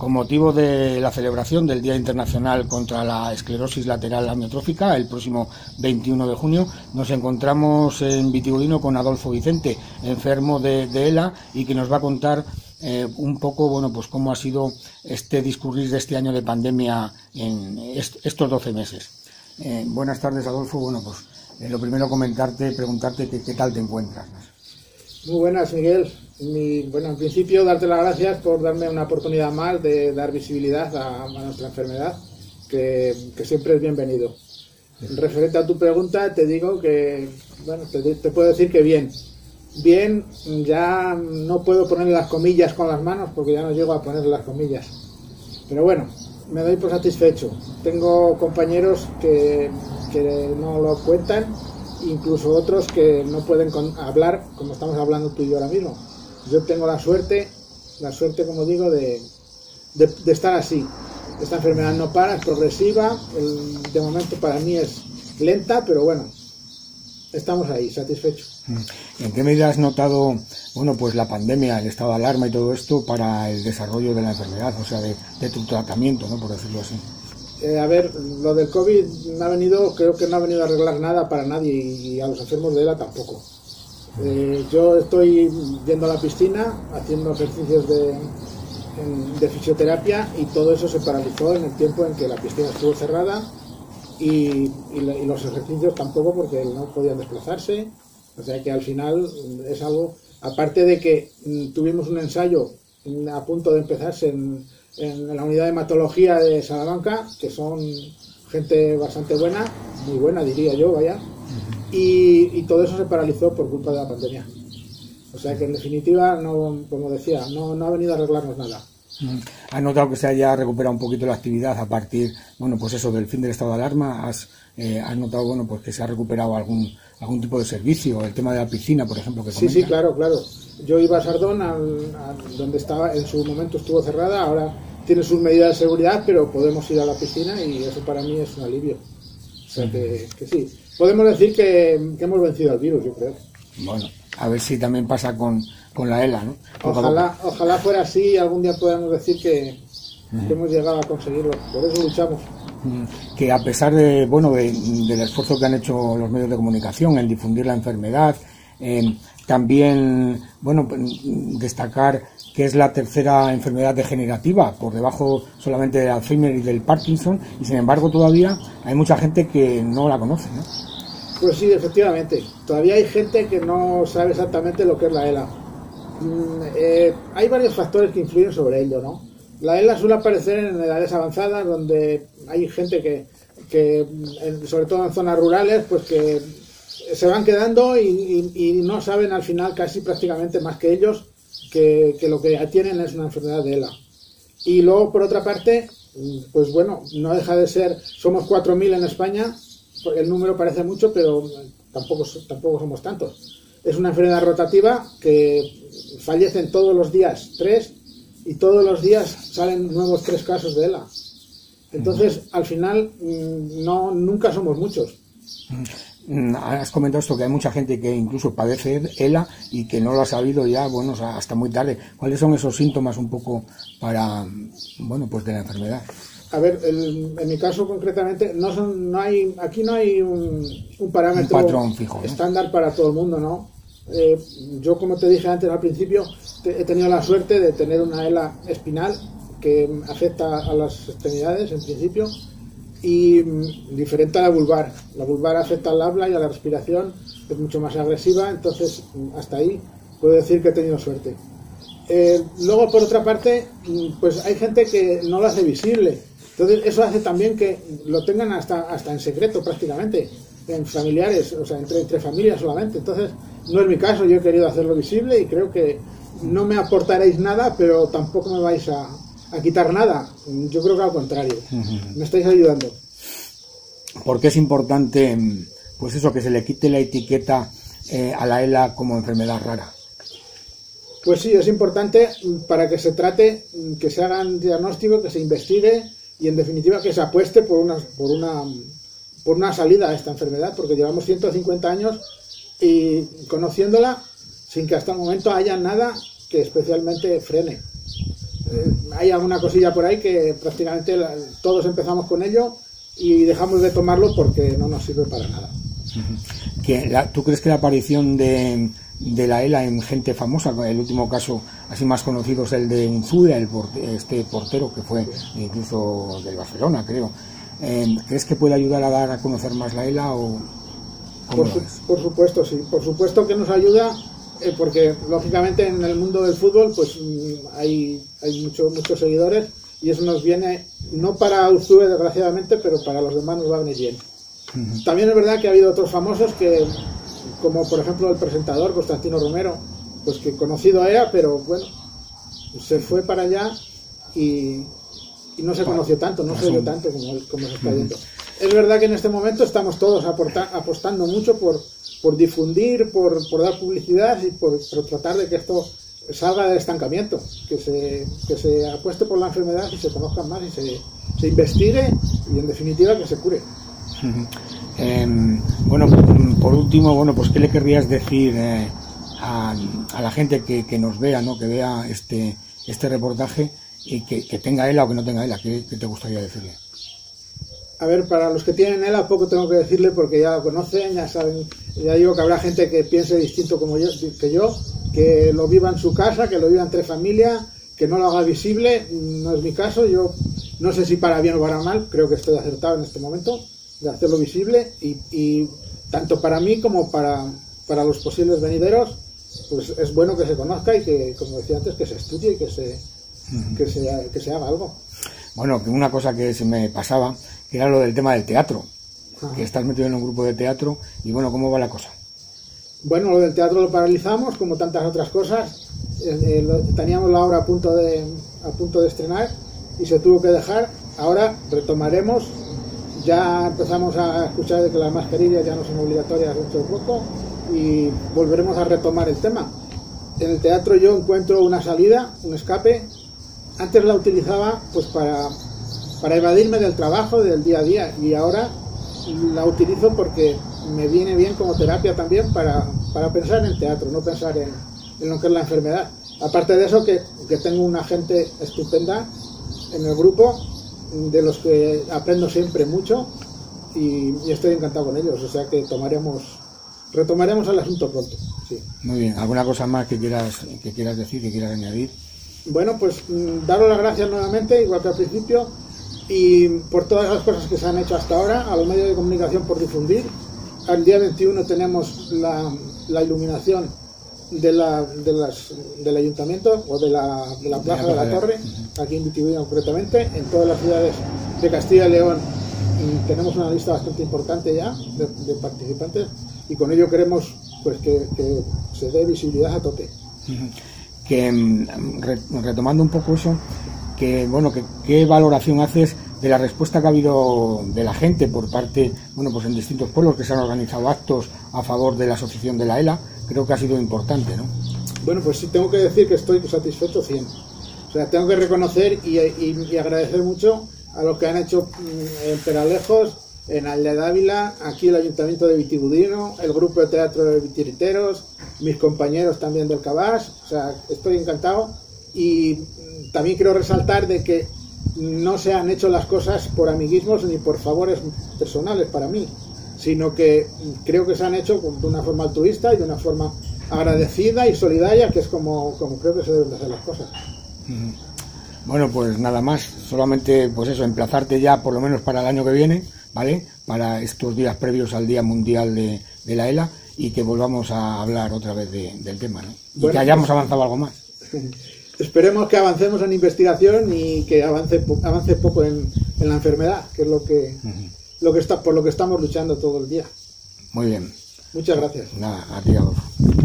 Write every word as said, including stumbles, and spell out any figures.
Con motivo de la celebración del Día Internacional contra la Esclerosis Lateral Amiotrófica, el próximo veintiuno de junio, nos encontramos en Vitigudino con Adolfo Vicente, enfermo de, de ELA, y que nos va a contar eh, un poco, bueno, pues cómo ha sido este discurrir de este año de pandemia en est estos doce meses. Eh, buenas tardes, Adolfo. Bueno, pues eh, lo primero comentarte, preguntarte qué, qué tal te encuentras. Muy buenas, Miguel. Mi, bueno, en principio, darte las gracias por darme una oportunidad más de dar visibilidad a, a nuestra enfermedad, que, que siempre es bienvenido. Referente a tu pregunta, te digo que, bueno, te, te puedo decir que bien. Bien, ya no puedo ponerle las comillas con las manos porque ya no llego a ponerle las comillas. Pero bueno, me doy por satisfecho. Tengo compañeros que, que no lo cuentan, incluso otros que no pueden con, hablar como estamos hablando tú y yo ahora mismo. Yo tengo la suerte, la suerte como digo, de, de, de estar así. Esta enfermedad no para, es progresiva, el, de momento para mí es lenta, pero bueno, estamos ahí, satisfechos. ¿En qué medida has notado, bueno, pues la pandemia, el estado de alarma y todo esto para el desarrollo de la enfermedad, o sea, de, de tu tratamiento, ¿no?, por decirlo así? Eh, a ver, lo del COVID no ha venido, creo que no ha venido a arreglar nada para nadie y a los enfermos de ELA tampoco. Eh, yo estoy yendo a la piscina, haciendo ejercicios de, en, de fisioterapia, y todo eso se paralizó en el tiempo en que la piscina estuvo cerrada y, y, y los ejercicios tampoco, porque no podían desplazarse. O sea que al final es algo, aparte de que mm, tuvimos un ensayo a punto de empezarse en, en la unidad de hematología de Salamanca, que son gente bastante buena, muy buena diría yo, vaya, y, y todo eso se paralizó por culpa de la pandemia. O sea que en definitiva, no, como decía, no, no ha venido a arreglarnos nada. ¿Has notado que se haya recuperado un poquito la actividad a partir, bueno, pues eso, del fin del estado de alarma? ¿Has, eh, has notado, bueno, pues que se ha recuperado algún algún tipo de servicio? El tema de la piscina, por ejemplo, que Sí, comenta. sí, claro, claro. Yo iba a Sardón, al, a donde estaba, en su momento estuvo cerrada, ahora tiene sus medidas de seguridad, pero podemos ir a la piscina y eso para mí es un alivio. O sea que, que sí. Podemos decir que, que hemos vencido al virus, yo creo. Bueno, a ver si también pasa con, con la ELA, ¿no? Ojalá, ojalá fuera así y algún día podamos decir que, uh-huh. que hemos llegado a conseguirlo. Por eso luchamos. Que a pesar de, bueno, de, del esfuerzo que han hecho los medios de comunicación en difundir la enfermedad, eh, también, bueno, destacar que es la tercera enfermedad degenerativa, por debajo solamente del Alzheimer y del Parkinson, y sin embargo todavía hay mucha gente que no la conoce, ¿no? Pues sí, efectivamente. Todavía hay gente que no sabe exactamente lo que es la ELA. Mm, eh, hay varios factores que influyen sobre ello, ¿no? La ELA suele aparecer en edades avanzadas, donde hay gente que, que sobre todo en zonas rurales, pues que se van quedando y, y, y no saben al final casi prácticamente más que ellos que, que lo que tienen es una enfermedad de ELA. Y luego, por otra parte, pues bueno, no deja de ser, somos cuatro mil en España, el número parece mucho, pero tampoco, tampoco somos tantos. Es una enfermedad rotativa que fallecen todos los días tres, y todos los días salen nuevos tres casos de ELA. Entonces, al final, no, nunca somos muchos. Has comentado esto, que hay mucha gente que incluso padece ELA y que no lo ha sabido ya, bueno, hasta muy tarde. ¿Cuáles son esos síntomas un poco para, bueno, pues de la enfermedad? A ver, el, en mi caso concretamente, no son, no hay, aquí no hay un, un parámetro un patrón fijo, ¿no?, estándar para todo el mundo, ¿no? Eh, yo, como te dije antes al principio, te, he tenido la suerte de tener una ELA espinal que afecta a las extremidades en principio, y mm, diferente a la vulvar. La vulvar afecta al habla y a la respiración, es mucho más agresiva, entonces hasta ahí puedo decir que he tenido suerte. Eh, luego, por otra parte, pues hay gente que no lo hace visible, entonces eso hace también que lo tengan hasta, hasta en secreto prácticamente, en familiares, o sea, entre, entre familias solamente. Entonces, no es mi caso, yo he querido hacerlo visible y creo que no me aportaréis nada, pero tampoco me vais a, a quitar nada. Yo creo que al contrario, uh-huh. me estáis ayudando. ¿Por qué es importante, pues eso, que se le quite la etiqueta eh, a la ELA como enfermedad rara? Pues sí, es importante para que se trate, que se hagan diagnósticos, que se investigue y en definitiva que se apueste por una, por una, por una salida a esta enfermedad, porque llevamos ciento cincuenta años y conociéndola sin que hasta el momento haya nada que especialmente frene. Eh, hay alguna cosilla por ahí que prácticamente la, todos empezamos con ello y dejamos de tomarlo porque no nos sirve para nada. ¿Que la, ¿Tú crees que la aparición de, de la ELA en gente famosa, el último caso así más conocido es el de Unzué, el porte, este portero que fue incluso del Barcelona, creo, eh, ¿crees que puede ayudar a dar a conocer más la ELA o por, su, por supuesto, sí, por supuesto que nos ayuda, eh, porque lógicamente en el mundo del fútbol pues hay, hay mucho, muchos seguidores y eso nos viene, no para Unzué desgraciadamente, pero para los demás nos va a venir bien. Uh-huh. También es verdad que ha habido otros famosos que, como por ejemplo el presentador Constantino Romero, pues que conocido era, pero bueno, se fue para allá y, y no se conoció tanto, no se vio tanto como, como se está viendo. Uh-huh. Es verdad que en este momento estamos todos aporta, apostando mucho por, por difundir, por, por dar publicidad y por, por tratar de que esto salga del estancamiento, que se, que se apueste por la enfermedad y se conozcan más y se, se investigue y en definitiva que se cure. Uh-huh. eh, bueno, por último, bueno, pues ¿qué le querrías decir eh, a, a la gente que, que nos vea, ¿no? Que vea este este reportaje y que, que tenga ELA o que no tenga ELA? ¿Qué, qué te gustaría decirle? A ver, para los que tienen ELA poco tengo que decirle porque ya lo conocen, ya saben, ya digo que habrá gente que piense distinto como yo, que yo, que lo viva en su casa, que lo viva entre familia, que no lo haga visible. No es mi caso, yo no sé si para bien o para mal, creo que estoy acertado en este momento de hacerlo visible y, y tanto para mí como para, para los posibles venideros, pues es bueno que se conozca y que, como decía antes, que se estudie y que se, uh-huh. que se, que se haga algo. Bueno, que una cosa que se me pasaba, que era lo del tema del teatro, uh-huh. que estás metido en un grupo de teatro y bueno, ¿cómo va la cosa? Bueno, lo del teatro lo paralizamos, como tantas otras cosas. Eh, eh, lo, teníamos la obra a punto de, a punto de estrenar y se tuvo que dejar. Ahora retomaremos. Ya empezamos a escuchar de que las mascarillas ya no son obligatorias dentro de poco y volveremos a retomar el tema. En el teatro yo encuentro una salida, un escape. Antes la utilizaba pues para, para evadirme del trabajo, del día a día, y ahora la utilizo porque me viene bien como terapia también para, para pensar en el teatro, no pensar en, en lo que es la enfermedad. Aparte de eso, que, que tengo una gente estupenda en el grupo, de los que aprendo siempre mucho y, y estoy encantado con ellos, o sea que tomaremos retomaremos el asunto pronto. Sí. Muy bien, ¿alguna cosa más que quieras que quieras decir, que quieras añadir? Bueno, pues daros las gracias nuevamente, igual que al principio, y por todas las cosas que se han hecho hasta ahora, a los medios de comunicación por difundir. Al día veintiuno tenemos la, la iluminación de la, de las, del ayuntamiento o de la, de la plaza de la, de la Torre, uh-huh. aquí en Vitigudino concretamente, en todas las ciudades de Castilla y León tenemos una lista bastante importante ya de, de participantes y con ello queremos pues que, que se dé visibilidad a tope. Uh-huh. Que retomando un poco eso, que bueno, que qué valoración haces de la respuesta que ha habido de la gente por parte, bueno, pues en distintos pueblos que se han organizado actos a favor de la asociación de la ELA. Creo que ha sido importante, ¿no? Bueno, pues sí, tengo que decir que estoy satisfecho cien. O sea, tengo que reconocer y, y, y agradecer mucho a los que han hecho en Peralejos, en Alde Dávila, aquí el Ayuntamiento de Vitigudino, el grupo de teatro de Vitiriteros, mis compañeros también del Cabás. O sea, estoy encantado y también quiero resaltar de que no se han hecho las cosas por amiguismos ni por favores personales para mí, sino que creo que se han hecho de una forma altruista y de una forma agradecida y solidaria, que es como, como creo que se deben de hacer las cosas. Bueno, pues nada más, solamente pues eso, emplazarte ya por lo menos para el año que viene, ¿vale? Para estos días previos al Día Mundial de, de la ELA y que volvamos a hablar otra vez de, del tema, ¿no? Y bueno, que hayamos pues, avanzado algo más. Esperemos que avancemos en investigación y que avance, avance poco en, en la enfermedad, que es lo que... Uh-huh. Lo que está, por lo que estamos luchando todo el día. Muy bien. Muchas gracias. Nada, a ti, Adolfo.